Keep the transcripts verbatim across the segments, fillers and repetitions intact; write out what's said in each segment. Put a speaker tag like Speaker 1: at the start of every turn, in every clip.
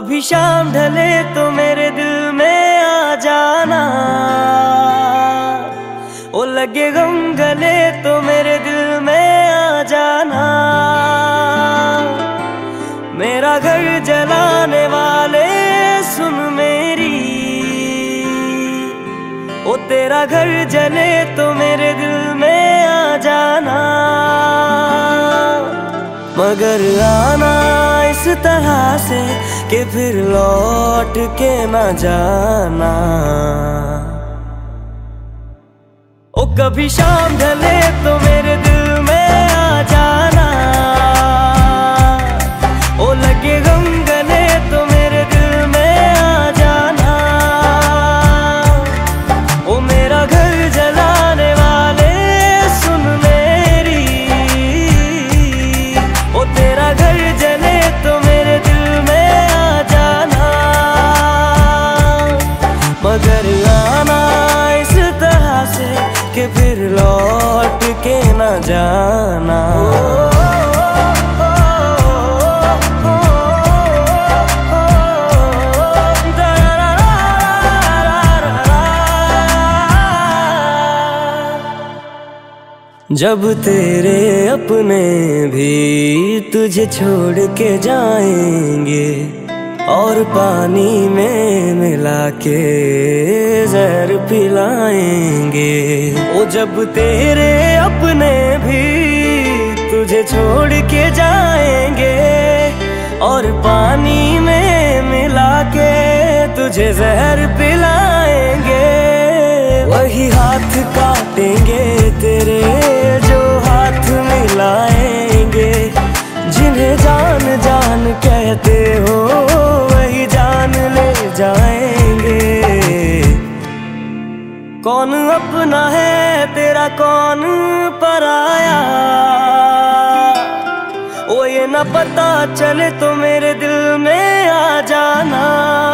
Speaker 1: कभी शाम ढले तो मेरे दिल में आ जाना, ओ लगे गम गले तो मेरे दिल में आ जाना। मेरा घर जलाने वाले सुन मेरी, ओ तेरा घर जले तो मेरे दिल में आ जाना। मगर आना इस तरह से कि फिर लौट के न जाना। ओ कभी शाम ढले तो मेरे दिल में आ जाना, ओ लगे गम गले तो मेरे दिल में आ जाना। ओ मेरा घर जलाने वाले सुन मेरी, ओ तेरा घर जले तो मेरे दिल में आ जाना। मगर आना इस तरह से कि फिर लौट के न जाना। जब तेरे अपने भी तुझे छोड़ के जाएंगे और पानी में मिला के जहर पिलाएंगे। ओ जब तेरे अपने भी तुझे छोड़ के जाएंगे और पानी में मिला के तुझे जहर पिलाएंगे। वही हाथ काटेंगे तेरे जो हाथ मिलाएंगे, जिन्हें जान जान कहते हो वही जान ले जाएंगे। कौन अपना है तेरा कौन पराया, ओ ये न पता चले तो मेरे दिल में आ जाना।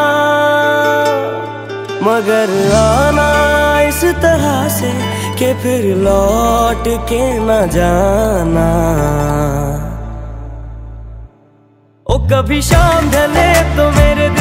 Speaker 1: मगर आना इस तरह से कि फिर लौट के न जाना। ओ कभी शाम ढले तो मेरे